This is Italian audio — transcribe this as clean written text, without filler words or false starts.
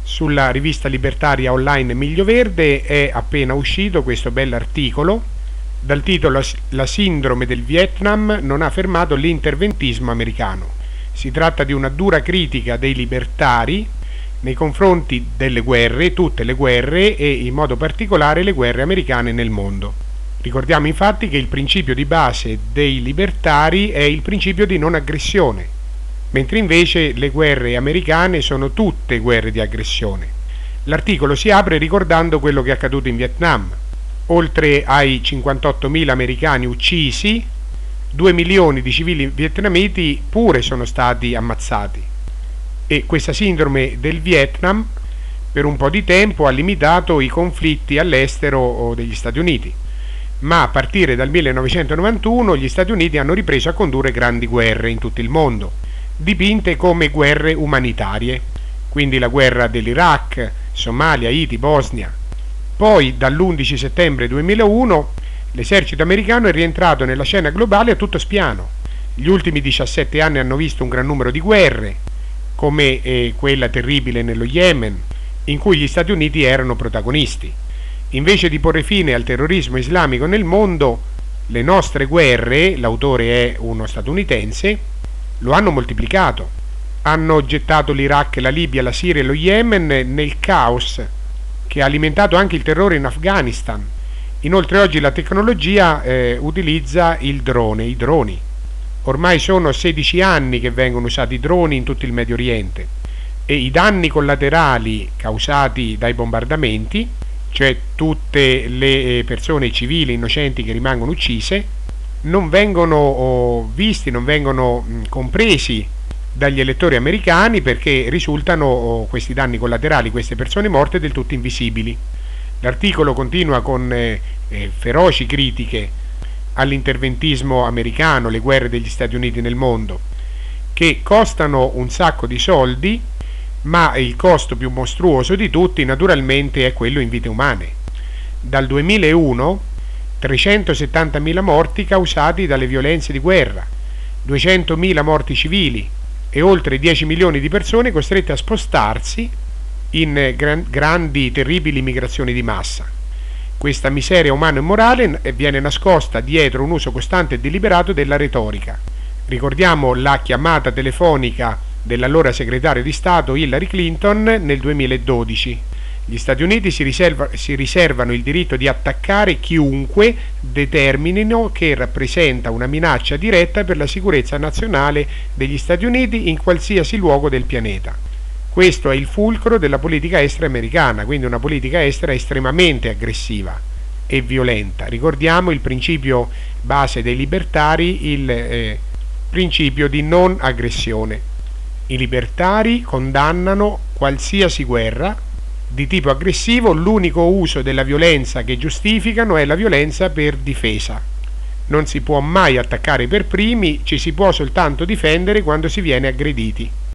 Sulla rivista libertaria online Miglio Verde è appena uscito questo bell'articolo dal titolo "La sindrome del Vietnam non ha fermato l'interventismo americano". Si tratta di una dura critica dei libertari nei confronti delle guerre, tutte le guerre e in modo particolare le guerre americane nel mondo. Ricordiamo infatti che il principio di base dei libertari è il principio di non aggressione, mentre invece le guerre americane sono tutte guerre di aggressione. L'articolo si apre ricordando quello che è accaduto in Vietnam. Oltre ai 58.000 americani uccisi, 2 milioni di civili vietnamiti pure sono stati ammazzati. E questa sindrome del Vietnam per un po' di tempo ha limitato i conflitti all'estero degli Stati Uniti, ma a partire dal 1991 gli Stati Uniti hanno ripreso a condurre grandi guerre in tutto il mondo, dipinte come guerre umanitarie, quindi la guerra dell'Iraq, Somalia, Haiti, Bosnia. Poi dall'11 settembre 2001 l'esercito americano è rientrato nella scena globale a tutto spiano. Gli ultimi 17 anni hanno visto un gran numero di guerre, come quella terribile nello Yemen, in cui gli Stati Uniti erano protagonisti. Invece di porre fine al terrorismo islamico nel mondo, le nostre guerre, l'autore è uno statunitense, lo hanno moltiplicato. Hanno gettato l'Iraq, la Libia, la Siria e lo Yemen nel caos che ha alimentato anche il terrore in Afghanistan. Inoltre oggi la tecnologia utilizza i droni. Ormai sono 16 anni che vengono usati i droni in tutto il Medio Oriente e i danni collaterali causati dai bombardamenti, cioè tutte le persone civili innocenti che rimangono uccise, non vengono visti, non vengono compresi dagli elettori americani, perché risultano questi danni collaterali, queste persone morte, del tutto invisibili. L'articolo continua con feroci critiche all'interventismo americano, le guerre degli Stati Uniti nel mondo, che costano un sacco di soldi, ma il costo più mostruoso di tutti naturalmente è quello in vite umane. Dal 2001 370.000 morti causati dalle violenze di guerra, 200.000 morti civili e oltre 10 milioni di persone costrette a spostarsi in grandi, terribili migrazioni di massa. Questa miseria umana e morale viene nascosta dietro un uso costante e deliberato della retorica. Ricordiamo la chiamata telefonica dell'allora segretario di Stato Hillary Clinton nel 2012. Gli Stati Uniti si riservano il diritto di attaccare chiunque determinino che rappresenta una minaccia diretta per la sicurezza nazionale degli Stati Uniti in qualsiasi luogo del pianeta. Questo è il fulcro della politica estera americana, quindi una politica estera estremamente aggressiva e violenta. Ricordiamo il principio base dei libertari, il principio di non aggressione. I libertari condannano qualsiasi guerra di tipo aggressivo, l'unico uso della violenza che giustificano è la violenza per difesa. Non si può mai attaccare per primi, ci si può soltanto difendere quando si viene aggrediti.